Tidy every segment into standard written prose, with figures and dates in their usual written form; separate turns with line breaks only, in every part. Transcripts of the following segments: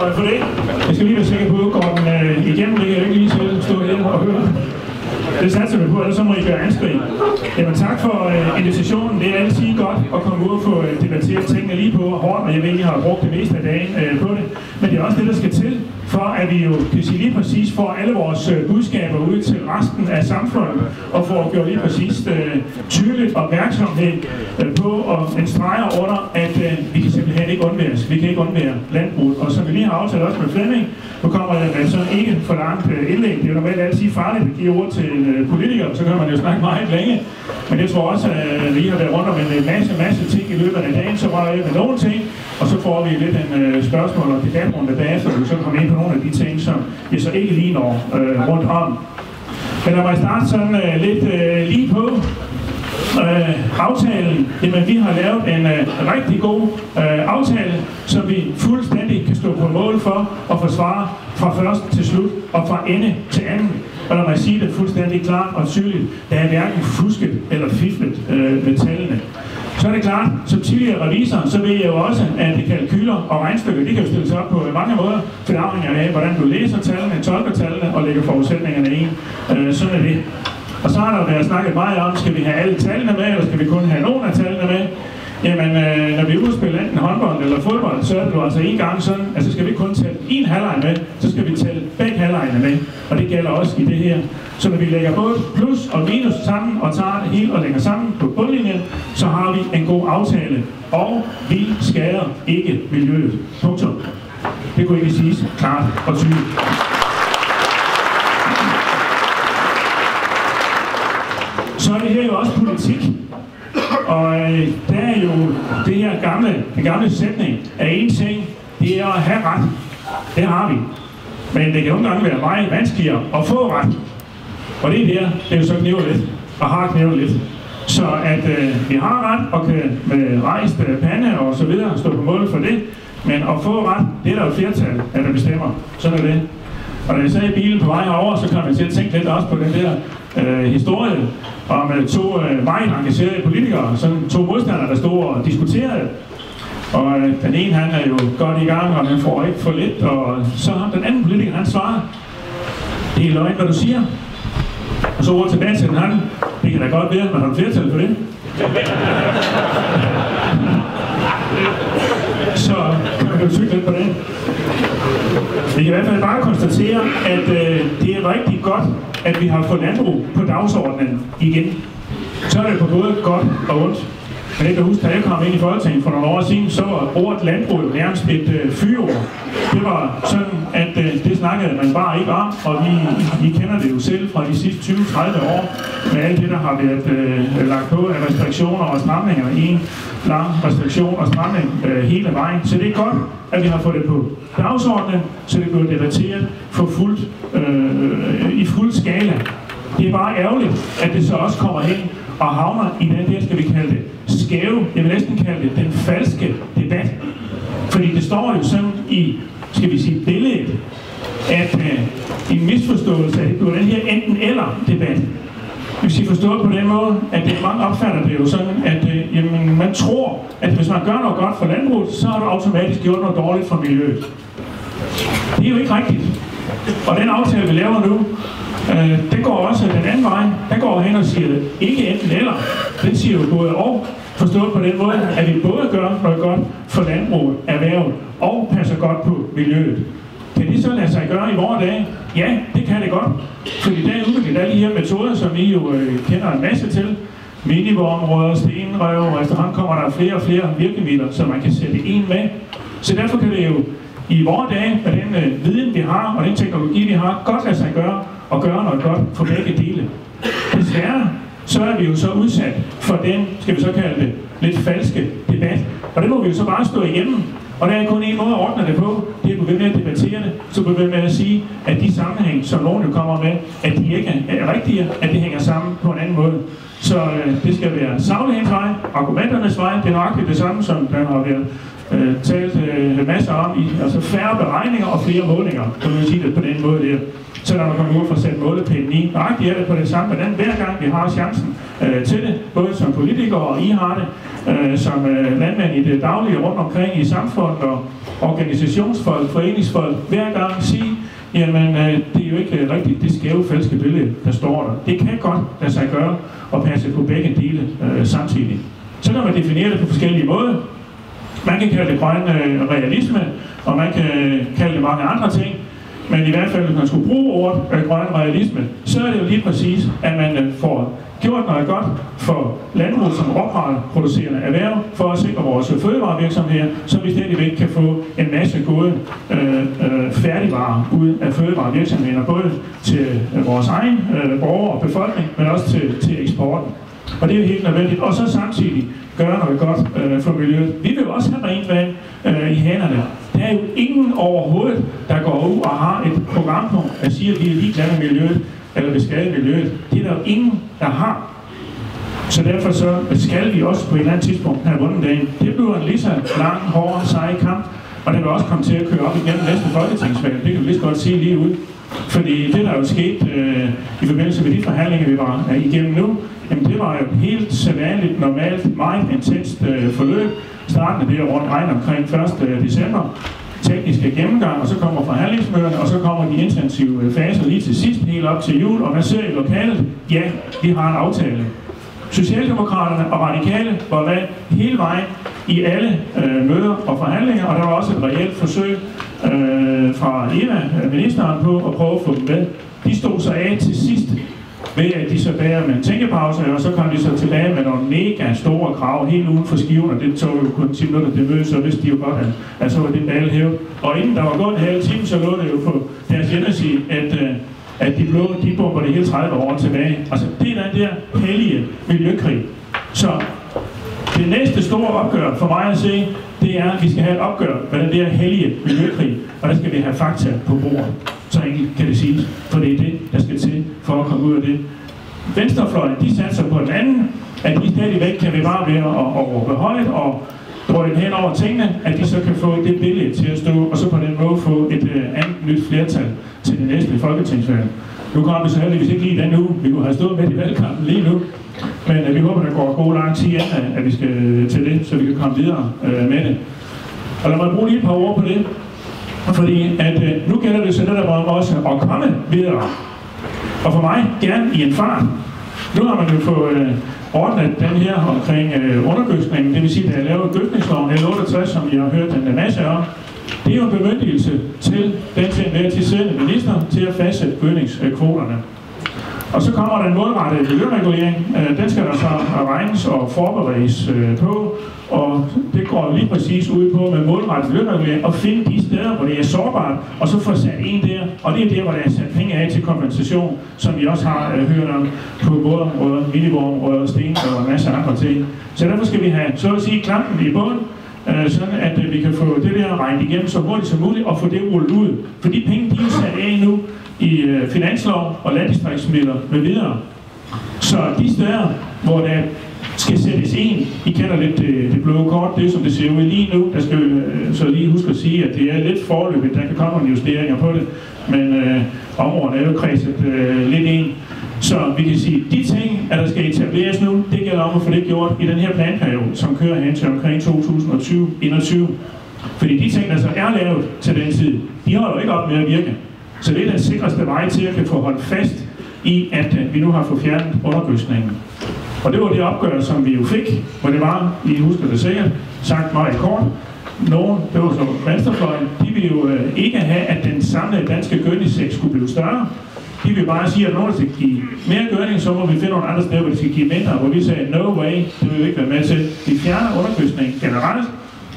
for det. Jeg skal lige være sikker på, at går den igennem, det kan jeg ikke lige selv stå her og høre. Det satser vi på, ellers så må I gøre anskrig. Jamen tak for invitationen. Det er altid godt at komme ud og få debatteret tingene lige på hårdt, og jeg ved, at I har brugt det meste af dagen på det. Men det er også det, der skal til, for at vi jo kan sige lige præcis får alle vores budskaber ud til resten af samfundet, og får gjort lige præcis tydeligt opmærksomhed på og en streger under, at vi kan simpelthen ikke undværes. Vi kan ikke undvære landbruget. Og som vi lige har aftalt også med Flemming, nu kommer der så ikke for langt indlæg. Det er jo normalt altid farligt at give ord til politikere, så kan man jo snakke meget længe. Men jeg tror også, at vi har været rundt om en masse ting i løbet af dagen, så var jeg med nogle ting, og så får vi lidt en spørgsmål og debatrunde bagefter, og vi så kommer ind på nogle af de ting, som jeg så ikke lige når rundt om. Men lad mig starte sådan lidt lige på aftalen. Jamen, vi har lavet en rigtig god aftale, som vi fuldstændig kan stå på mål for og forsvare fra først til slut og fra ende til anden. Og lad mig sige det fuldstændig klart og tydeligt, der er hverken fusket eller fiflet med tallene. Så er det klart, som tidligere revisor, så ved jeg jo også, at kalkyler og regnstykker, de kan jo stilles op på mange måder, for afhængig af, hvordan du læser tallene, tolker tallene og lægger forudsætningerne ind. Sådan er det. Og så har der været snakket meget om, skal vi have alle tallene med, eller skal vi kun have nogle af tallene med? Jamen, når vi er ude at spille enten håndbold eller fodbold, så er det jo altså en gang sådan, at så skal vi ikke kun tælle en halvleg med, så skal vi tælle begge halvlegene med. Og det gælder også i det her. Så når vi lægger både plus og minus sammen og tager det hele og lægger sammen på bundlinjen, så har vi en god aftale. Og vi skader ikke miljøet. Punktum. Det kunne ikke siges klart og tydeligt. Så er det her jo også politik. Og der er jo det her den gamle sætning af en ting, det er at have ret. Det har vi. Men det kan nogle gange være meget vanskeligere at få ret. Og det er det er jo så knæver lidt, og har knæver lidt. Så at vi har ret, og kan med rejst pande og så videre stå på mål for det. Men at få ret, det er der jo flertal, der bestemmer. Sådan er det. Og da jeg sad i bilen på vej herover, så kom jeg til at tænke lidt også på den der historie om to meget engagerede politikere, sådan to modstandere, der stod og diskuterede. Og den ene, han er jo godt i gang, og han får ikke for lidt, og så den anden politiker, han svarer, det er løgn, hvad du siger. Og så over tilbage til den anden, det kan da godt være, man har flertal for det. Så man kan jo tykke lidt på det. Vi kan i hvert fald bare konstatere, at det er rigtig godt, at vi har fået landbrug på dagsordenen igen. Så er det på både godt og ondt. Men jeg kan huske, da jeg kom ind i Folketinget for nogle år siden, så var ordet landbrug nærmest et fyreord. Det var sådan, at det snakkede man bare ikke om, og vi kender det jo selv fra de sidste 20-30 år, med alt det, der har været lagt på af restriktioner og stramninger. En lang restriktion og stramning hele vejen. Så det er godt, at vi har fået det på dagsordenen, så det bliver debatteret for i fuld skala. Det er bare ærgerligt, at det så også kommer hen og havner i den der, skal vi kalde det, skæve, jeg vil næsten kalde det, den falske debat. Fordi det står jo sådan i, skal vi sige, billedet, at en misforståelse, at det bliver den her enten-eller debat. Hvis I forstår på den måde, at mange opfatter det jo sådan, at jamen, man tror, at hvis man gør noget godt for landbruget, så har du automatisk gjort noget dårligt for miljøet. Det er jo ikke rigtigt. Og den aftale, vi laver nu, det går også den anden vej. Den går hen og siger, ikke enten eller. Den siger jo både og. Forstået på den måde, at vi både gør noget godt for landbruget, erhvervet og passer godt på miljøet. Kan det så lade sig gøre i vores dage? Ja, det kan det godt. Fordi der er udviklet alle de her metoder, som I jo kender en masse til. Minivorområder, stenrev, og efterhånden kommer der flere og flere virkemidler, som man kan sætte en med. Så derfor kan det jo i vores dage, med den viden, vi har, og den teknologi, vi har, godt lade sig gøre og gøre noget godt for begge dele. Desværre, så er vi jo så udsat for den, skal vi så kalde det, lidt falske debat. Og det må vi jo så bare stå igennem. Og der er kun en måde at ordne det på, det er at blive ved med at debattere det, så blive ved med at sige, at de sammenhæng, som nogen jo kommer med, at de ikke er rigtige, at det hænger sammen på en anden måde. Så det skal være saglighedens vej, argumenternes vej, det er nok det samme, som den har været talt masser om, altså færre beregninger og flere målinger, kan man sige det på den måde der. Så når man kommer ud for at sætte målepinden i, nøjagtigt er det på det samme, hvordan hver gang vi har chancen til det, både som politikere og I har det, som landmænd i det daglige rundt omkring i samfundet og organisationsfolk, foreningsfolk, hver gang sige, jamen det er jo ikke rigtigt det skæve falske billede, der står der. Det kan godt lade sig gøre at passe på begge dele samtidig. Så kan man definere det på forskellige måder. Man kan kalde det grøn realisme, og man kan kalde det mange andre ting. Men i hvert fald, hvis man skulle bruge ordet grøn realisme, så er det jo lige præcis, at man får gjort noget godt for landbruget som råvareproducerende erhverv, for at sikre vores fødevarevirksomheder, så vi stadigvæk kan få en masse gode færdigvarer ud af fødevarevirksomheder, både til vores egen borgere og befolkning, men også til eksporten. Og det er jo helt nødvendigt. Og så samtidig gøre noget godt for miljøet. Vi vil jo også have rent vand i hanerne. Der er jo ingen overhovedet, der går ud og har et programpunkt, der siger, at vi er ligeglade med miljøet, eller vil skade miljøet. Det er der jo ingen, der har. Så derfor så skal vi også på et eller andet tidspunkt have vundet dagen. Det bliver en lige så lang, hård, sej kamp, og det vil også komme til at køre op igennem næste folketingsvalg. Det kan vi lige så godt sige lige ud. Fordi det, der er jo sket i forbindelse med de forhandlinger, vi var igennem nu, jamen det var jo helt sædvanligt, normalt, meget intenst forløb. Startende det rundt regn omkring 1. december. Tekniske gennemgang, og så kommer forhandlingsmøderne, og så kommer de intensive faser lige til sidst, helt op til jul, og man ser i lokalet, ja, vi har en aftale. Socialdemokraterne og Radikale var valgt hele vejen i alle møder og forhandlinger, og der var også et reelt forsøg fra Eva, ministeren, på at prøve at få dem med. De stod så af til sidst, ved at de så bærer med en tænkepause, og så kom de så tilbage med nogle mega store krav helt uden for skiven, og det tog jo kun 10 minutter det møde, så vidste de jo godt, at så var det bale hævet. Og inden der var gået en halv time, så lå det jo på deres hjemmeside, at de bomber det hele 30 år tilbage. Altså det er den der hellige miljøkrig. Så det næste store opgør for mig at se, det er, at vi skal have et opgør med den der hellige miljøkrig, og der skal vi have fakta på bordet. Så enkelt kan det siges, for det er det, der skal til for at komme ud af det. Venstrefløjen, de satser på den anden, at de stadigvæk kan bevare ved at råbe højt og drøje hen over tingene, at de så kan få det billede til at stå, og så på den måde få et andet nyt flertal til det næste folketingsvalg. Nu kommer vi så heldigvis ikke lige den uge, vi kunne have stået med i valgkampen lige nu, men vi håber, der går god lang tid inden, at vi skal til det, så vi kan komme videre med det. Og lad mig bruge lige et par ord på det. Fordi at nu gælder det så netop om også at komme videre. Og for mig gerne i en fart. Nu har man jo fået ordnet den her omkring undergødskningen, det vil sige, at der er lavet gødskningsloven L68, som vi har hørt en masse om. Det er jo en bemyndigelse til den til enhver tid siddende minister til at fastsætte gødningskvoterne. Og så kommer der en målrettet miljøregulering. Den skal der så regnes og forberedes på. Og det går lige præcis ud på med målrettet miljøregulering og finde de steder, hvor det er sårbart, og så få sat en der. Og det er der, hvor der er sat penge af til kompensation, som vi også har hørt om på vådområder, minivådområder, sten og en masse andre ting. Så derfor skal vi have, så at sige, klampen i bunden, sådan at vi kan få det der regnet igennem så hurtigt som muligt og få det rullet ud. For de penge, de er sat af nu i finanslov og landdistriktsmidler med videre. Så de steder, hvor der skal sættes en, I kender lidt det blå kort, det som det ser ud lige nu, der skal så lige huske at sige, at det er lidt forløbigt, der kan komme nogle justeringer på det, men området er jo kredset lidt ind. Så vi kan sige, at de ting, at der skal etableres nu, det gælder om at få det gjort i den her planperiode, som kører hen til omkring 2020-2021. Fordi de ting, der så er lavet til den tid, de holder jo ikke op med at virke. Så det er den sikreste vej til at kan få holdt fast i, at vi nu har fået fjernet undergødskningen. Og det var det opgør, som vi jo fik, hvor det var, I husker det sikkert, sagt meget kort. Nogen, det var så venstrefløjen, de ville jo ikke have, at den samlede danske gødningssektor skulle blive større. De vil bare sige, at nogen skal give mere gødning, så må vi finde nogle andre steder, hvor de skal give mindre, hvor vi sagde, no way, det vil vi ikke være med til. Vi fjerner undergødskningen generelt,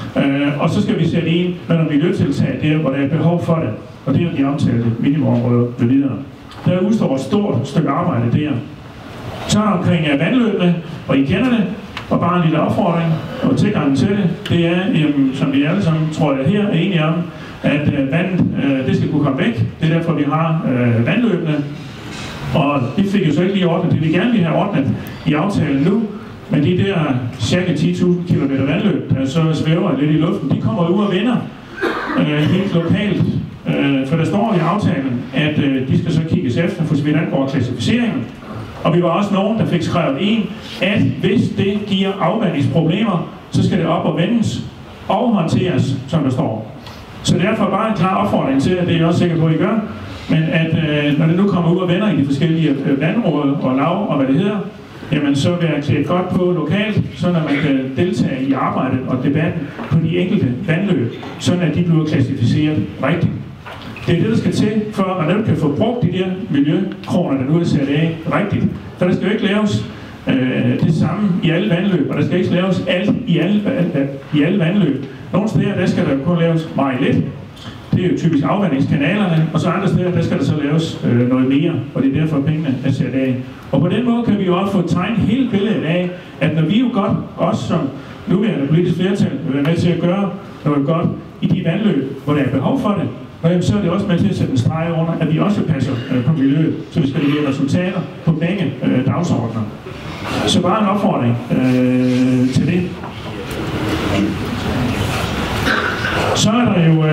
og så skal vi sætte ind med nogle miljøtiltag der, hvor der er behov for det. Og det er jo de omtalte minimumområder ved videre. Der udstår et stort stykke arbejde der. Så omkring vandløbene, og I kender det, og bare en lille opfordring og tilgangen til det, det er, som vi alle sammen tror jeg her er enige om, at vandet, det skal kunne komme væk. Det er derfor, vi har vandløbene. Og det fik jo så ikke lige ordnet. Det vi gerne vil have ordnet i aftalen nu, men de der cirka 10.000 km vandløb, der så svæver lidt i luften, de kommer ud og vender helt lokalt. For der står i aftalen, at de skal så kigges efter, for så vidt angår klassificeringen. Og vi var også nogen, der fik skrevet ind, at hvis det giver afvandingsproblemer, så skal det op og vendes og håndteres, som der står. Så derfor bare en klar opfordring til, at det er jeg også sikker på, at I gør, men at når det nu kommer ud og vender i de forskellige vandråd og lav og hvad det hedder, jamen så vil jeg klæde godt på lokalt, så man kan deltage i arbejdet og debatten på de enkelte vandløb, sådan at de bliver klassificeret rigtigt. Det er det, der skal til, for at man kan få brugt de der miljøkroner, der nu er sat af rigtigt. For der skal jo ikke laves det samme i alle vandløb, og der skal ikke laves alt i alle vandløb. Nogle steder, der skal der kun laves meget lidt. Det er jo typisk afvandingskanalerne, og så andre steder, der skal der så laves noget mere, og det er derfor pengene er sat af. Og på den måde kan vi jo også få tegnet hele billedet af, at når vi jo godt, også som nuværende politisk flertal, vil være med til at gøre noget godt i de vandløb, hvor der er behov for det, og så er det også med til at sætte en streg under, at vi også passer på miljøet, så vi skal levere resultater på begge dagsordner. Så bare en opfordring til det. Så er der jo,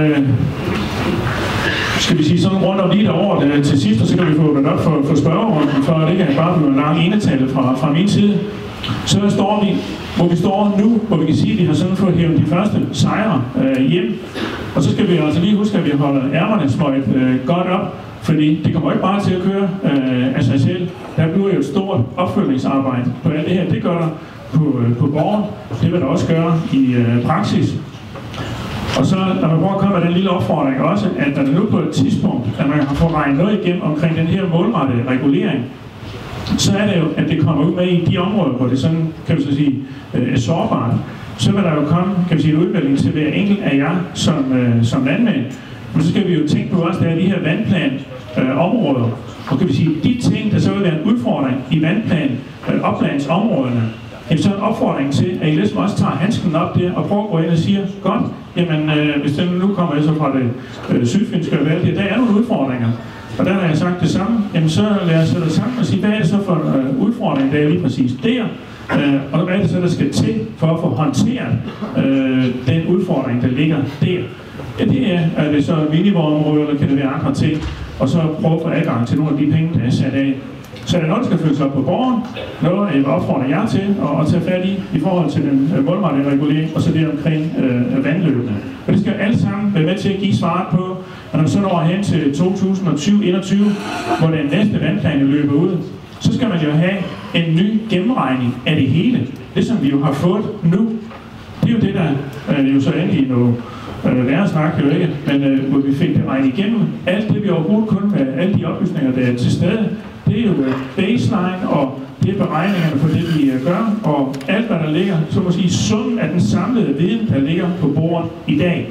skal vi sige, sådan rundt om lige derovre til sidst, og så kan vi få det op for spørgerunden, for at det ikke bare blive en lang enetale fra min side. Så står vi, hvor vi står nu, hvor vi kan sige, at vi har sådan fået hævet de første sejre hjem. Og så skal vi altså lige huske, at vi holder ærmerne smøjt godt op, fordi det kommer ikke bare til at køre af sig selv. Der bliver jo et stort opfølgningsarbejde på alt det her. Det gør der på borgen. Det vil der også gøre i praksis. Og så, når man prøver at komme med den lille opfordring også, at der nu på et tidspunkt, at man har fået regnet noget igennem omkring den her målrettede regulering, så er det jo, at det kommer ud med i de områder, hvor det sådan, kan vi så sige, er sårbart. Så vil der jo komme, kan vi sige, en udmelding til hver enkelt af jer som landmænd. Men så skal vi jo tænke på også, at der er de her vandplanområder. Og kan vi sige, de ting, der så vil være en udfordring i oplandsområderne, så er en opfordring til, at I ligesom også tager handsken op der og prøver at gå ind og siger, godt, jamen hvis den nu kommer så fra det sydfinske valg, der er nogle udfordringer. Og der har jeg sagt det samme, jamen så lad os sætte sammen og sige, hvad er det så for en udfordring, der er lige præcis der, og hvad er det så, der skal til for at få håndteret den udfordring, der ligger der. Ja, det er det så minivårdområder, eller kan det være andre ting, og så prøve at få adgang til nogle af de penge, der er sat af. Så er der noget, der skal følges op på borgeren, noget jeg vil opfordre jer til at tage fat i forhold til den målrettede regulering, og så det omkring vandløbene. Og det skal alle sammen være med til at give svaret på, at når man så når hen til 2020-21, hvor den næste vandplan løber ud, så skal man jo have en ny gennemregning af det hele. Det som vi jo har fået nu, det er jo det, der jo så endelig i noget værre snak jo ikke, men hvor vi fik det regnet igennem. Alt det vi overhovedet kun med alle de oplysninger, der er til stede, det er jo baseline, og det er beregningerne på det, vi gør, og alt, hvad der ligger, så må sige, summen af den samlede viden, der ligger på bordet i dag.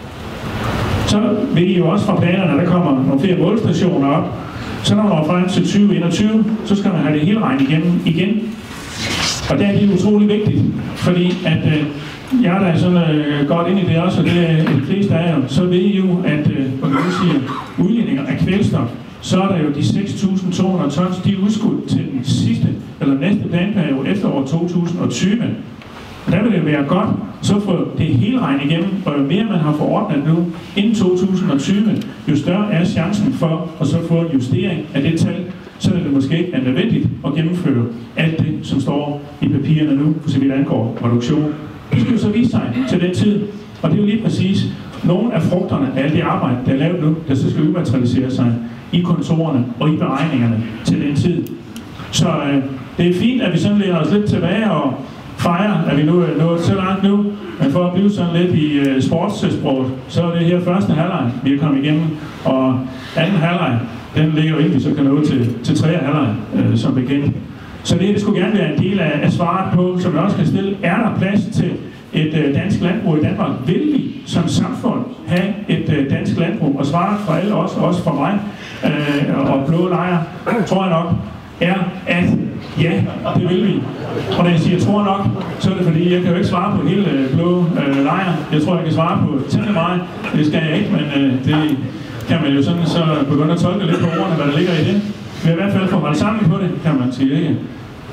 Så vil I jo også fra planerne, der kommer nogle flere målstationer op, så når man når frem til 2021, så skal man have det hele regnet igennem igen. Og der er det utrolig vigtigt, fordi at jeg der er sådan godt ind i det også, og det er de fleste af jer, så ved I jo, at udledninger af kvælstof, så er der jo de 6.200 tons, de er udskudt til den sidste eller næste planperiode efter år 2020. Og der vil det være godt, så få det hele regnet igennem, og jo mere man har forordnet nu inden 2020, jo større er chancen for at så få en justering af det tal, så er det måske ikke nødvendigt at gennemføre alt det, som står i papirerne nu, for så vidt angår reduktion. Det skal jo så vise sig til den tid, og det er jo lige præcis nogle af frugterne af alt det arbejde, der er lavet nu, der så skal udmaterialisere sig i kontorerne og i beregningerne til den tid. Så det er fint, at vi sådan lærer os lidt tilbage og fejrer, at vi nu er nået så langt nu, men for at blive sådan lidt i sportssproget, så er det her første halvleg, vi er kommet igennem, og anden halvleg, den ligger jo egentlig, så kan nå til tredje halvleg, som bekendt. Så det skulle gerne være en del af svaret på, som jeg også kan stille, er der plads til et dansk landbrug i Danmark? Vil vi som samfund have et dansk landbrug? Og svaret fra alle os, også fra mig og blå lejre, tror jeg nok, er at ja, det vil vi. Og når jeg siger tror nok, så er det fordi, jeg kan jo ikke svare på hele blå lejre. Jeg tror, jeg kan svare på temmelig meget. Det skal jeg ikke, men det kan man jo sådan så begynde at tolke lidt på ordene, hvad der ligger i det. Vi har i hvert fald fået holdt sammen på det, kan man sige, ikke?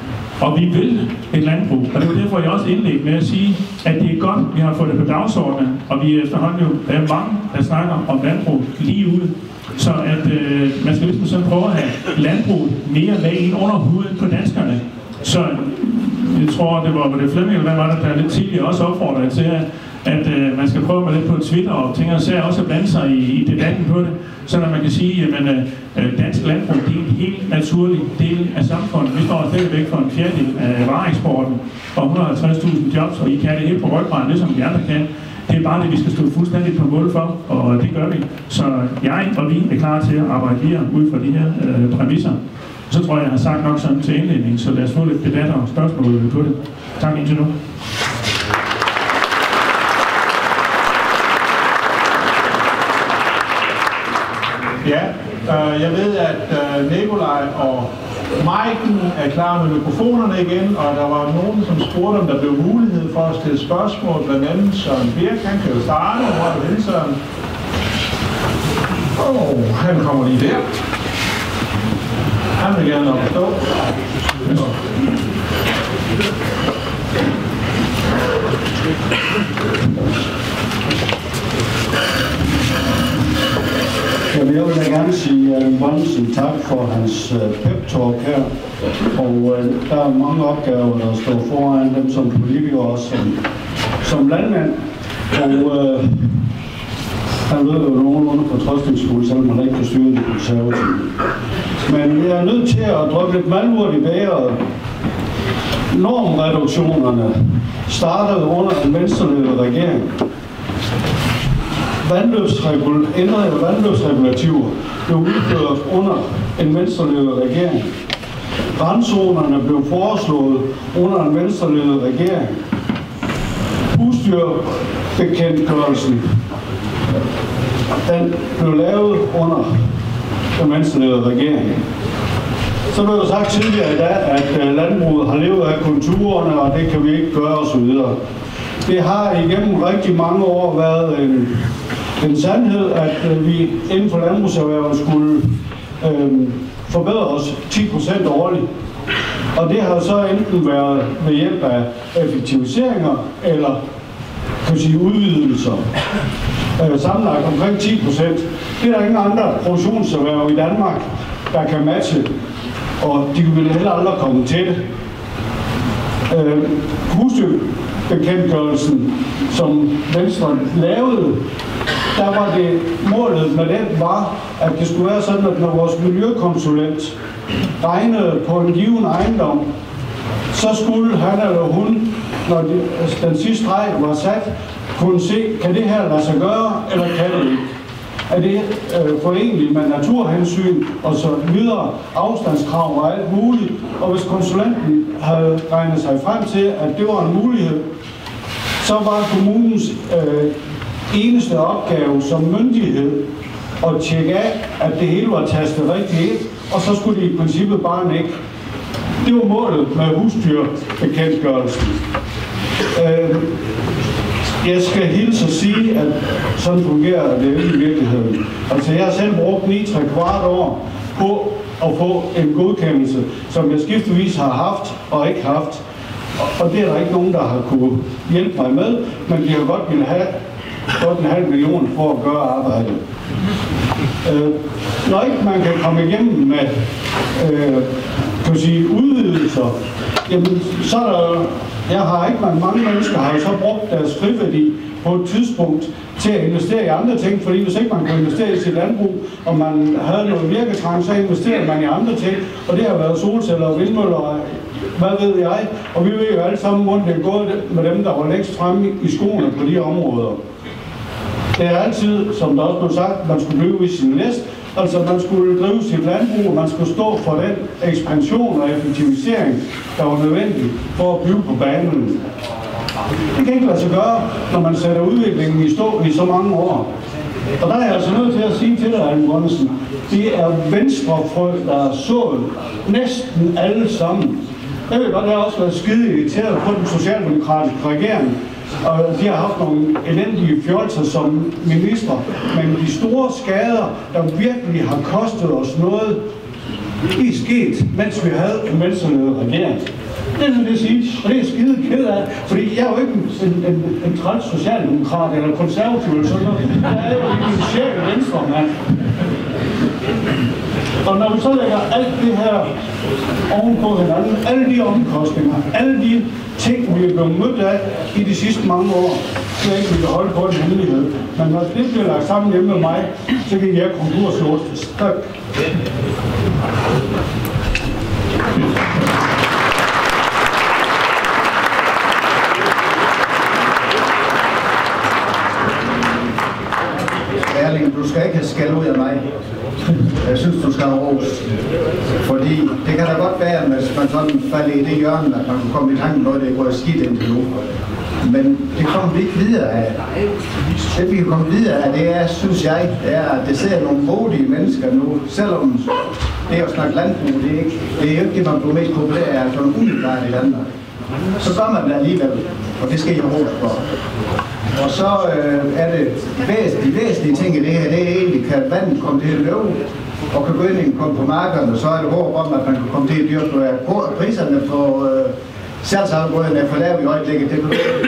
Og vi vil et landbrug, og det er derfor, jeg også indledte med at sige, at det er godt, vi har fået det på dagsordenen, og vi efterhånden jo er mange, der snakker om landbrug lige ude. Så at man skal ligesom sådan prøve at have landbrug mere med ind under huden på danskerne. Så jeg tror, det var Flemming, eller hvad var det, der lidt tidligere også opfordrede til, at man skal prøve med lidt på Twitter og ting og sager også at blande sig i debatten på det, så man kan sige, at dansk landbrug er en helt naturlig del af samfundet. Vi står stadigvæk for en fjerdedel af vareeksporten og 150.000 jobs, og I kan det helt på ryggraden, det som vi andre kan. Det er bare det, vi skal stå fuldstændig på mål for, og det gør vi. Så jeg og vi er klar til at arbejde videre ud fra de her præmisser. Så tror jeg har sagt nok sådan til indledning, så lad os få lidt debat og spørgsmål på det. Tak indtil nu.
Ja, jeg ved, at Nikolaj og Maiken er klar med mikrofonerne igen, og der var nogen, som spurgte, om der blev mulighed for at stille spørgsmål, blandt andet Søren Birk. Han kan jo starte, hvor er det Søren? Han kommer lige der. Han vil gerne op og stå.
Jeg vil da gerne sige Erling Bonnesen tak for hans pep-talk her. Og der er mange opgaver, der står foran dem som politikere og som landmand. Og han ved jo nogenlunde fortrøstningsfuld, selvom man ikke kan styre det konservative. Men jeg er nødt til at drømme lidt malurt i bæret. Normreduktionerne startede under en venstreledede regering. Ændrede vandløbsregulativer blev udført under en venstreledet regering. Randzonerne blev foreslået under en venstreledet regering. Husdyrbekendtgørelsen, den blev lavet under en venstreledet regering. Så blev det sagt tidligere i dag, at landbruget har levet af kulturerne, og det kan vi ikke gøre osv. Det har igennem rigtig mange år været en sandhed, at vi inden for landbrugserhvervet skulle forbedre os 10% årligt. Og det har så enten været ved hjælp af effektiviseringer eller kan sige udvidelser. Sammenlagt omkring 10%. Det er der ingen andre produktionserhverv i Danmark, der kan matche, og de vil heller aldrig komme til det. Husdyrbekendtgørelsen, som Venstre lavede, der var det målet med den var, at det skulle være sådan, at når vores miljøkonsulent regnede på en given ejendom, så skulle han eller hun, når den sidste streg var sat, kunne se, kan det her lade sig gøre, eller kan det ikke? Er det forenligt med naturhensyn og så videre, afstandskrav og alt muligt? Og hvis konsulenten havde regnet sig frem til, at det var en mulighed, så var kommunens eneste opgave som myndighed at tjekke af, at det hele var tastet rigtigt ind, og så skulle det i princippet bare ikke. Det var målet med husdyrbekendtgørelsen. Jeg skal hilse at sige, at sådan fungerer det i virkeligheden. Altså jeg har selv brugt 9¾ år på at få en godkendelse, som jeg skiftevis har haft og ikke haft. Og det er der ikke nogen, der har kunne hjælpe mig med, men de har godt ville have godt 500.000 for at gøre arbejdet. Når ikke man kan komme igennem med kan sige, udvidelser, jamen, så er der, jeg har ikke, mange mennesker har jo så brugt deres friværdi på et tidspunkt til at investere i andre ting, fordi hvis ikke man kunne investere i sit landbrug, og man havde noget virketrang, så investerede man i andre ting, og det har været solceller og vindmøller og hvad ved jeg, og vi ved jo alle sammen, hvordan det er gået med dem, der var længst fremme i skoene på de områder. Det er altid, som der også blev sagt, man skulle blive i sin læst, altså man skulle drive sit landbrug, man skulle stå for den ekspansion og effektivisering, der var nødvendig for at blive på banen. Det kan ikke lade sig gøre, når man sætter udviklingen i stå i så mange år. Og der er jeg altså nødt til at sige til dig, Erling Bonnesen, det er venstrefrø, der er sået næsten alle sammen. Jeg ved godt, det har også været skide irriteret på den socialdemokratiske regering, og de har haft nogle elendige fjolser som minister, men de store skader, der virkelig har kostet os noget, de er sket, mens vi havde en venstreledet regering. Det er det sige, og det er skide ked af, fordi jeg er jo ikke en træt socialdemokrat eller konservativ eller sådan noget. Jeg er jo ikke en sjæl venstre, mand. Og når vi så lægger alt det her ovenpå hinanden, alle de omkostninger, alle de ting, vi er blevet mødt af i de sidste mange år, så er ikke, vi kan holde på en hemmelighed. Men når det bliver lagt sammen hjemme med mig, så kan jeg konkurslås. Tak.
Erling, du skal ikke have skæld ud af mig. Jeg synes, du skal have ros. Fordi det kan da godt være, hvis man sådan falder i det hjørne, at man kan komme i tanken noget, det går skidt indtil nu. Men det kommer vi ikke videre af. Det vi kan komme videre af, det er, synes jeg, er, at det sidder nogle modige mennesker nu, selvom det er at snakke landbrug, det er jo ikke det, man bliver mest populær af, altså umiddelbart i Danmark. Så gør man det alligevel, og det skal jeg ros for. Og så er det de væsentlige ting i det her, det er egentlig, kan vandet komme til at løbe, og kan gødningen komme på markerne, så er det håb om, at man kan komme til at dyrke priserne på salgsafgrøderne er for lave i øjeblikket. Det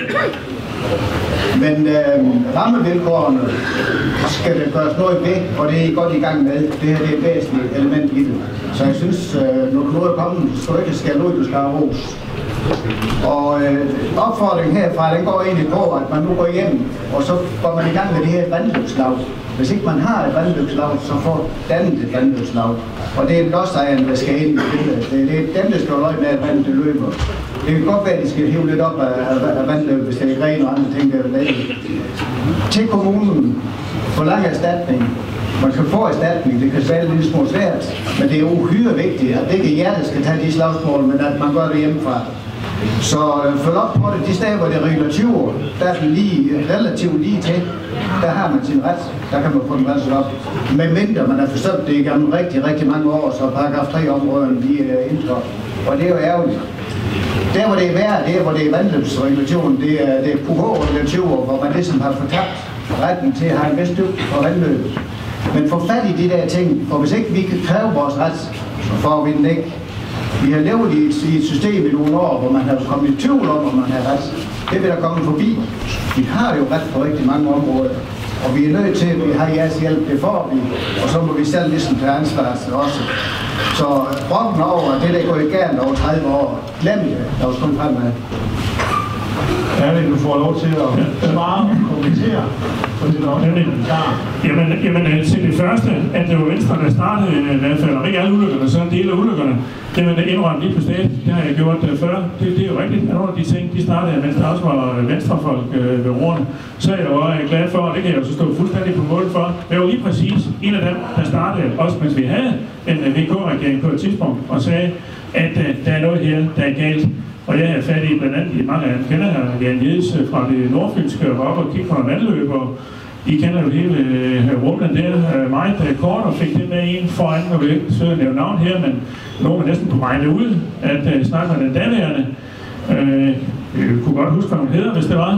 men rammevilkårene skal det gøres noget ved, og det er I godt i gang med. Det her det er et væsentligt element i det. Så jeg synes, når du nu er kommet, så skal du ikke skælde ud, du skal have ros. Og opfordringen herfra, den går egentlig på, at man nu går hjem, og så går man i gang med det her vandløbslag. Hvis ikke man har et vandløbslag, så får dannet et vandløbslag. Og det er lodsejeren, der skal ind i det. Det er dem, der skal holde øje med, at vandet det løber. Det kan godt være, at de skal hive lidt op af vandløbet, hvis det er gren og andre ting, der er lavet. Til kommunen for lang erstatning. Man kan få erstatning, det kan være lidt små svært, men det er uhyre vigtigt, at det ikke er jer, der skal tage de slagsmål, men at man gør det hjemmefra. Så følg op på det. De steder, hvor det er regulativer, der er relativt lige til. Der har man sin ret. Der kan man få den renset op. Men mindre man har forsømt det igennem rigtig mange år, så paragraf 3-områderne de er indtrådt. Og det er jo ærgerligt. Der hvor det er værd, der hvor det er vandløbsregulationen, det er PUH-regulativer, hvor man ligesom har fortabt retten til at have en vis dybde for vandløbet. Men få fat i de der ting, for hvis ikke vi kan kræve vores ret, så får vi den ikke. Vi har levet i et system i nogle år, hvor man har kommet i tvivl om, om man har ret. Det vil der komme forbi. Vi har jo ret på rigtig mange områder. Og vi er nødt til, at vi har jeres hjælp, det får vi. Og så må vi selv ligesom tage ansvar også. Så brokken over, det der går i galt over 30 år, glem det, der også kom fremad.
Erling, du får lov til at svare og kommentere på det, der også er
Jamen, til det første, at det var Venstre, der startede i hvert fald, og ikke alle ulykkerne, så en del af ulykkerne, det vil jeg indrømme lige på stedet. Det har jeg gjort før. Det er jo rigtigt, at nogle af de ting, de startede, mens der også var venstrefolk ved roerne. Så er jeg jo glad for, og det kan jeg jo så stå fuldstændig på mål for. Det var lige præcis en af dem, der startede, også mens vi havde en VK-regering på et tidspunkt, og sagde, at der er noget her, der er galt. Og jeg havde fat i blandt andet, i mange af dem kender her, Jan Jedes fra det nordfynske, og var oppe og kigge på en vandløb, og I kender jo hele rumlen der meget kort, og fik det med en foran, og vi ikke søger at nævne navn her, men nogen er næsten på vejen ud, at snakke med den daværende. Kunne godt huske, hvad hun hedder, hvis det var.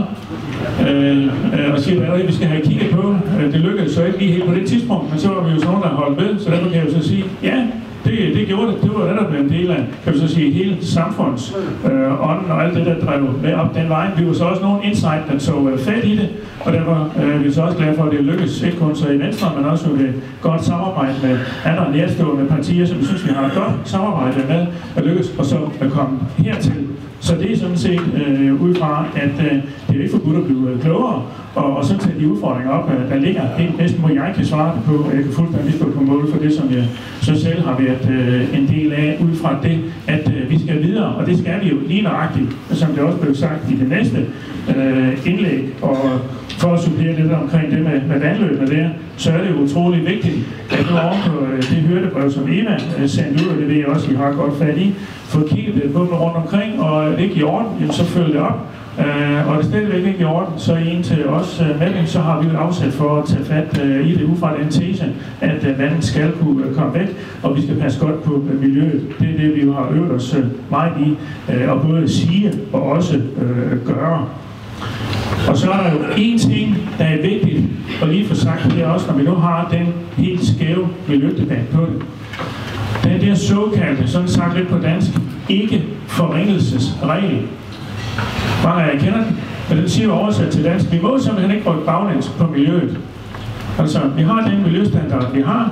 Og siger, hvad vi skal have kigget på. Det lykkedes så ikke lige helt på det tidspunkt, men så var vi jo sådan nogen, der holdt ved, så derfor kan jeg jo så sige, ja, det gjorde det. Det var det, der blev en del af, kan vi så sige, hele samfundsånden og alt det, der drev med op den vej. Vi var så også nogle insight, der så fat i det, og derfor er vi så også glade for, at det lykkedes ikke kun så i Venstre, men også med godt samarbejde med andre nærstående partier, som vi synes, vi har et godt samarbejde med at lykkes, og så at komme hertil. Så det er sådan set ud fra, at det er ikke forbudt at blive klogere, og så tage de udfordringer op, der ligger helt bedst, hvor jeg kan svare det på, og jeg kan fuldstændig stå på mål for det, som jeg så selv har været en del af, ud fra det, at vi skal videre, og det skal vi jo lige nøjagtigt, som det også blev sagt i det næste indlæg, og for at supplere lidt omkring det med vandløbene der, så er det jo utrolig vigtigt, at nu oven på det hyrdebrev, som Eva sendte ud, og det ved jeg også, I har godt fat i, få kigget på dem rundt omkring, og det ikke i orden, jamen så følg det op. Og det er stadigvæk ikke i orden, så en til os melding, så har vi jo afsat for at tage fat i det ud fra den tese, at vandet skal kunne komme væk, og vi skal passe godt på miljøet. Det er det, vi jo har øvet os meget i, at både sige og også gøre. Og så er der jo en ting, der er vigtigt at lige få sagt, det er også, når vi nu har den helt skæve miljødebat på det. den der såkaldte, sådan sagt lidt på dansk, ikke forringelsesregel. Mange af jer kender den, men den siger oversat til dansk. Vi må simpelthen ikke rykke baglæns på miljøet. Altså, vi har den miljøstandard, vi har,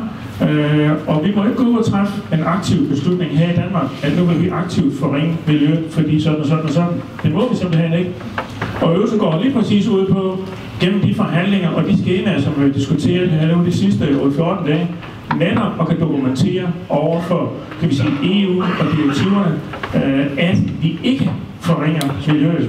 og vi må ikke gå ud og træffe en aktiv beslutning her i Danmark, at nu vil vi aktivt forringe miljøet, fordi sådan og sådan og sådan. Det må vi simpelthen ikke. Og øvelsen går lige præcis ud på, gennem de forhandlinger og de skemaer, som vi har diskuteret her nu de sidste 14 dage, netop og kan dokumentere over for, kan vi sige, EU og direktiverne, at vi ikke forringer miljøet.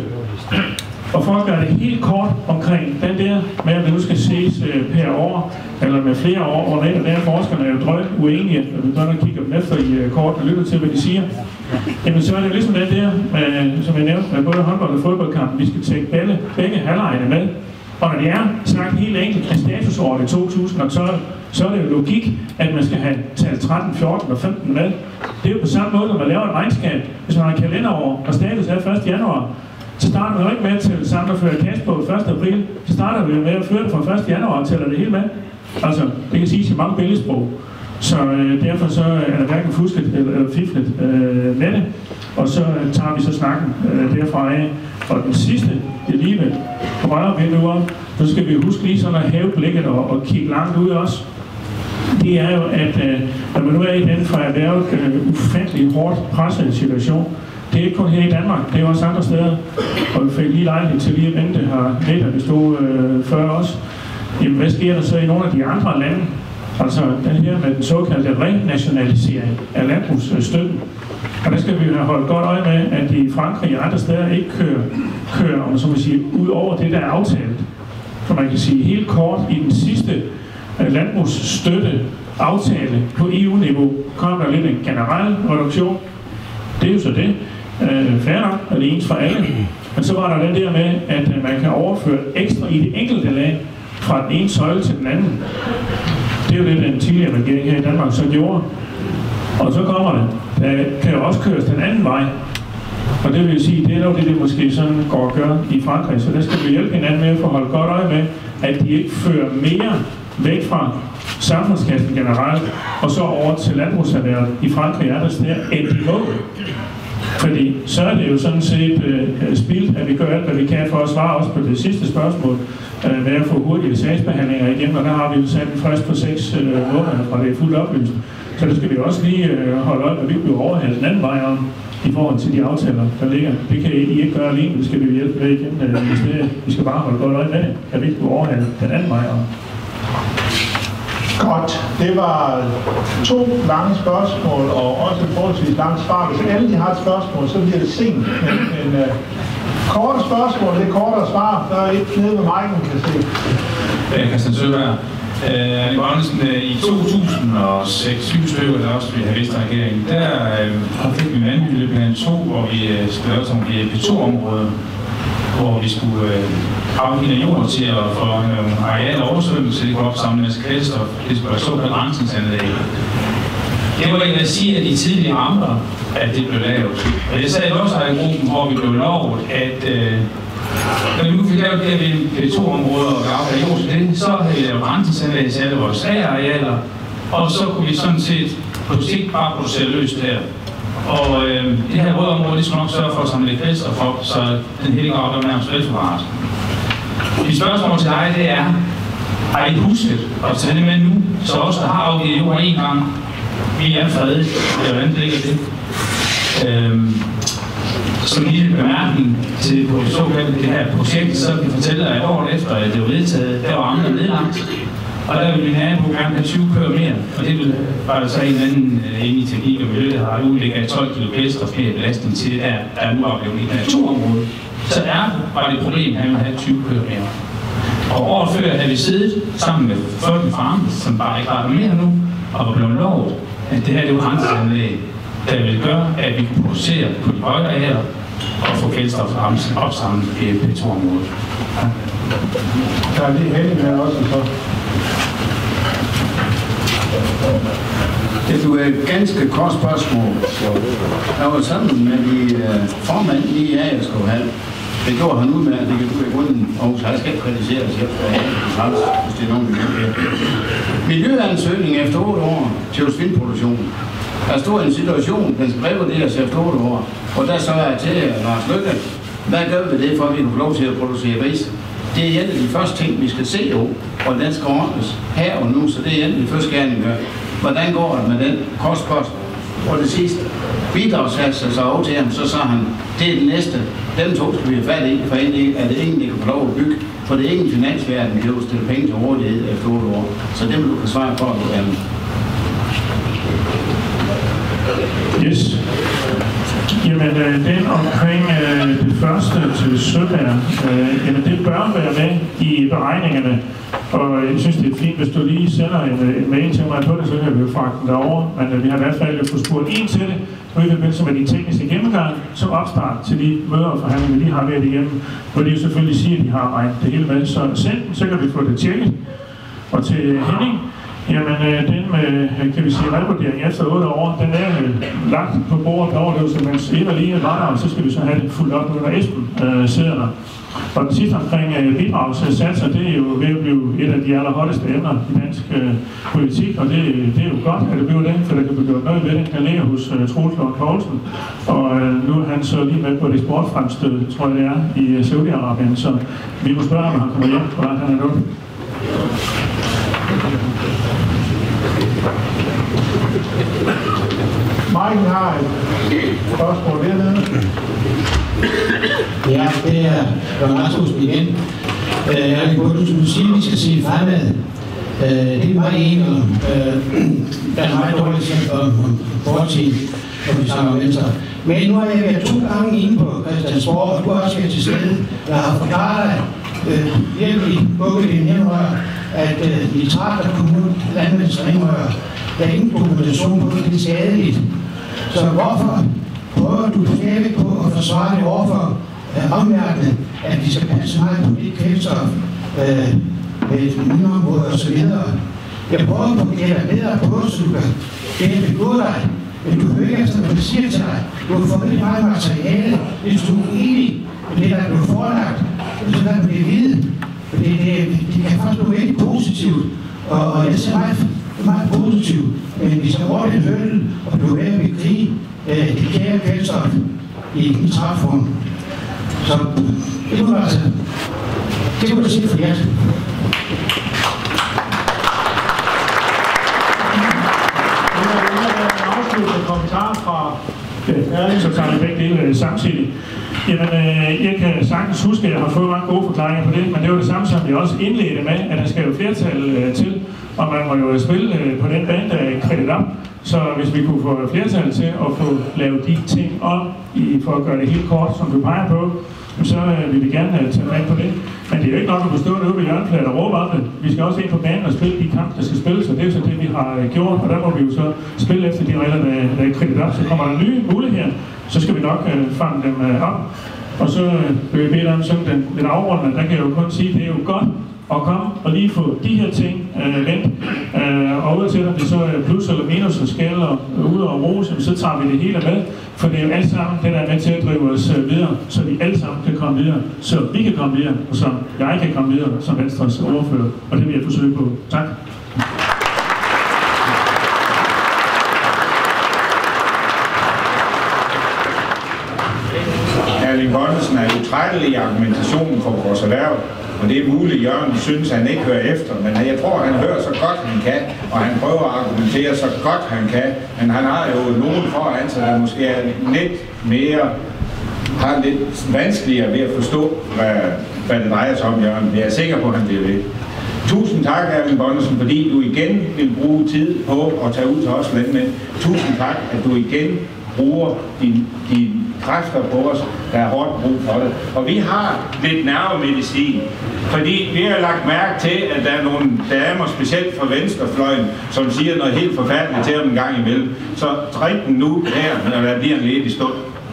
Og for at gøre det helt kort omkring den der med, at det nu skal ses per år, eller med flere år, og der er forskerne jo drøjt uenige, og vi begynder at kigge dem efter i kort og lytter til, hvad de siger. Jamen så er det jo ligesom den der, som jeg nævnte, med både håndbold og fodboldkampen, vi skal tække begge halvlejene med. Og når det er sagt helt enkelt af statusåret i 2012, så er det jo logik, at man skal have tal 13, 14 og 15 med. Det er jo på samme måde, når man laver et regnskab. Hvis man har kalenderår, og status er 1. januar, så starter man jo ikke med at tælle sammen og føre kasse på 1. april. Så starter vi jo med at føre det fra 1. januar og tæller det hele med. Altså, det kan siges i mange billedsprog. Så derfor så er der hverken fusket eller fiflet med det. Og så tager vi så snakken derfra af. Og den sidste, jeg lige vil røre ved nu om, så skal vi huske lige sådan at hæve blikket og kigge langt ud også. Det er jo, at når man nu er i den for erhvervet ufattelig hårdt presset situation, det er ikke kun her i Danmark, det er også andre steder, og vi fik lige lejlighed til lige at vente her lidt, og vi stod før os. Jamen, hvad sker der så i nogle af de andre lande? Altså den her med den såkaldte renationalisering af landbrugsstøtten. Og der skal vi have holdt godt øje med, at i Frankrig og andre steder ikke kører om så man sige, ud over det, der er aftalt. For man kan sige helt kort, i den sidste landbrugsstøtte aftale på EU-niveau, kom der lidt en generel reduktion. Det er jo så det. Fair nok, og det er ens for alle. Men så var der den der med, at man kan overføre ekstra i det enkelte land fra den ene søjle til den anden. Det er jo det, den tidligere regering her i Danmark så gjorde. Og så kommer det. Der kan jo også køres den anden vej. Og det vil sige, det er jo det måske sådan går og gør i Frankrig. Så der skal vi hjælpe hinanden med at få holdt godt øje med, at de ikke fører mere væk fra samfundskassen generelt, og så over til landbrugserhvervet i Frankrig er der steder, end de må. Fordi så er det jo sådan set spildt, at vi gør alt, hvad vi kan for at svare også på det sidste spørgsmål, med at få hurtige sagsbehandlinger igennem, og der har vi jo sat en frist på 6 måneder, fra det er fuldt oplyst. Så det skal vi også lige holde øje, at vi bliver overhældt den anden vej om, i forhold til de aftaler, der ligger. Det kan I ikke gøre alene, det skal vi hjælpe med igen. Vi skal bare holde godt øje med det, at vi ikke bliver overhældt den anden vej om.
Godt. Det var 2 lange spørgsmål, og også et forholdsvis langt svar. Hvis alle de har et spørgsmål, så bliver det sent. Men korte spørgsmål, det er kortere svar. Der er et nede med Maiken, kan se.
Christian Søberg. I 2006-2007 stykker, der også vi har Vest-regeringen, der fik vi vandmiljøplan 2, hvor vi skulle lave som GP2-område, hvor vi skulle afhænge jord til at få areal oversvømmelse, det kunne opsamle en masse kvælstof, det skulle være såkaldt rensningsanlæg. Det var ikke at sige, at de tidlige ramper, at det blev lavet. Og jeg sagde også i gruppen, hvor vi blev lovet, at når vi nu fik lavet det her ved 2 områder og afhænge jord til det, så havde vi lavet rensningsanlæg til alle vores arealer, og så kunne vi sådan set på sigt bare producere løst her. Og det her røde område, det skal nok sørge for at samle lidt kvælstof op, så den hele grad er nærmest velforvaret. Mit spørgsmål til dig, det er, har I husket at tage det med nu, så også der har afgivet jord en gang, vi er fredet, hvordan ligger det? Som en lille bemærkning til på det her projekt, så kan jeg fortælle, at året efter, at det var vedtaget, der var andre nedlagt. Og der vil min nabo gerne have 20 køer mere, og det vil bare så en eller anden inde i teknik og miljø, der har udlægget 12 kg kvælstof mere belastning til, der er nu oplevet i naturområdet. Så var det et problem, at han ville have 20 køer mere. Og året før havde vi siddet sammen med folk i farmen, som bare ikke har mere nu, og var blevet lovet, at det her det var renseanlæg, der ville gøre, at vi kunne producere på de højere arealer og få kvælstof opsamlet i GP2-området. Ja.
Der er lige heldig med også så.
Det er et ganske kort spørgsmål. Jeg var sammen med de formand i Agerskov-hal. Det gjorde han ud med, at det kan gå i grunden, og så jeg skal ikke kritisere sig efter hvis det er nogen, vi kan. Miljøansøgning efter 8 år til svindproduktion. Der stod en situation, den skal revurderes efter 8 år, og der så er til Lars Løkke. Hvad gør vi det, for at vi kan få lov til at producere grise? Det er en af de første ting, vi skal se på, og den skal ordnes her og nu, så det er en af de første gerne gør. Hvordan går det med den kostpost? Og det sidste, bidragssatser så over til ham, så sagde han, det er det næste. Dem to skal vi have fat i, for endelig er det ingen, der kan få lov at bygge. For det er ingen finansverden, der kan jo stille penge til rådighed efter 8 år. Så det vil du kan svare på, at du kan.
Yes. Jamen, den omkring det første til Søberg, jamen det bør være med i beregningerne. Og jeg synes, det er fint, hvis du lige sender en mail til mig på det, så kan vi jo fragte den derovre. Men vi har i hvert fald fået spurgt ind til det, og i forbindelse med de tekniske gennemgang, som opstart til de møder og forhandlinger, vi lige har været igennem. Hvor de jo selvfølgelig siger, at de har regnet det hele med. Så send den, så kan vi få det tjekket. Og til Henning, jamen den med, kan vi sige, revurdering efter 8 år, den er lagt på bordet derovre, det er jo mens Eva lige var der, og så skal vi så have det fuldt op, når Esben sidder der. Og den sidste omkring bidragssatser, det er jo ved at blive et af de allerhotteste emner i dansk politik, og det er jo godt, at det bliver det, for der kan blive gjort noget ved det. Jeg ligger hos Troels Lund Poulsen, og nu er han så lige med på det sportfremstød, tror jeg det er, i Saudi-Arabien, så vi må spørge, om han kommer hjem, hvor langt han er nået.
Mike har et spørgsmål dernede.
Ja, det er Jørgen Rasmussen igen. Du siger, at vi skal se fremad. Det er meget enig om. Der er meget dårligt sagt om fortiden, når vi snakker om Venstre. Men nu har jeg været 2 gange inde på Christiansborg, og du har også været til stede. Jeg har forklaret dig virkelig bukket i Nemrør, at nitrat der kommer ud landmænds ringrør. Der er ingen dokumentation på, at det er skadeligt. Så hvorfor prøver du stadig på at forsvare det overfor omverdenen, at vi skal passe meget på det kvælstof med mineområder og så videre? Jeg prøver på at gælde bedre på, så du kan begå dig, men du hører efter, hvad det siger til dig. Du har fået rigtig meget materiale, hvis du er enig med det, der er blevet forelagt, så kan du det vide. For det kan faktisk blive rigtig positivt, og jeg ser meget positivt, men vi skal over den høl, og du er ved at bekrige det kære kvælstof i nitratform. Så det kunne altså, det kunne du sige for jer.
Kommentar fra
så tager vi begge dele samtidig. Jamen, jeg kan sagtens huske, at jeg har fået mange gode forklaringer på det, men det var det samme, som jeg også indledte med, at der skal jo flertal til, og man må jo spille på den bane, der er kredit op. Så hvis vi kunne få flertal til at få lavet de ting om, for at gøre det helt kort, som du peger på, så vil vi gerne tage fat på det. Men det er jo ikke nok at kunne stå derude ved hjørnefladet og råbe om det. Vi skal også ind på banen og spille de kampe, der skal spilles, og det er så det, vi har gjort. Og der må vi jo så spille efter de regler, der er kredit op. Så kommer der nye muligheder, så skal vi nok fange dem op. Og så vil jeg bede dig om sådan den afrundende, der kan jeg jo kun sige, at det er jo godt at komme og lige få de her ting vendt. Og ud til at det så er plus eller minus og skal og ude og rose, så tager vi det hele med. For det er jo alt sammen det, der er med til at drive os videre, så vi alle sammen kan komme videre, så vi kan komme videre, og så jeg kan komme videre som Venstres ordfører. Og det vil jeg forsøge på. Tak.
Erling Bonnesen er utrættelig i argumentationen for vores erhverv, og det er muligt, Jørgen synes, han ikke hører efter, men jeg tror, han hører så godt, han kan, og han prøver at argumentere så godt, han kan, men han har jo nogen foran sig, der måske er lidt mere, har lidt vanskeligere ved at forstå, hvad det drejer sig om, Jørgen. Jeg er sikker på, at han bliver ved. Tusind tak, Erling Bonnesen, fordi du igen vil bruge tid på at tage ud til os landmænd. Tusind tak, at du igen bruger din kræfter på os, der er hårdt brug for det. Og vi har lidt nervemedicin, fordi vi har lagt mærke til, at der er nogle damer, specielt fra venstrefløjen, som siger noget helt forfærdeligt til dem en gang imellem. Så drik den nu her, når der bliver en ledig stund.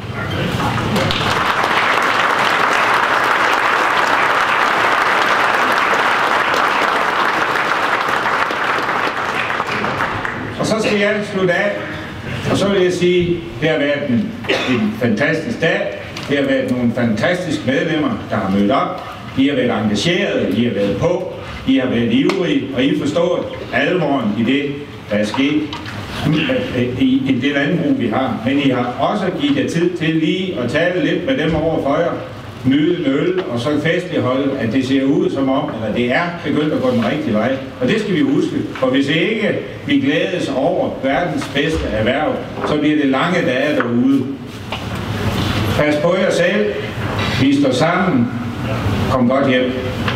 Og så skal jeg slutte af. Og så vil jeg sige, at det har været en fantastisk dag. Det har været nogle fantastiske medlemmer, der har mødt op. I har været engagerede, I har været på, I har været ivrige, og I har forstået alvoren i det, der er sket. i det landbrug, vi har. Men I har også givet jer tid til lige at tale lidt med dem over for jer, nyde en øl, og så festligholde, at det ser ud som om, eller det er begyndt at gå den rigtige vej. Og det skal vi huske, for hvis ikke vi glædes over verdens bedste erhverv, så bliver det lange dage derude. Pas på jer selv, vi står sammen, kom godt hjem.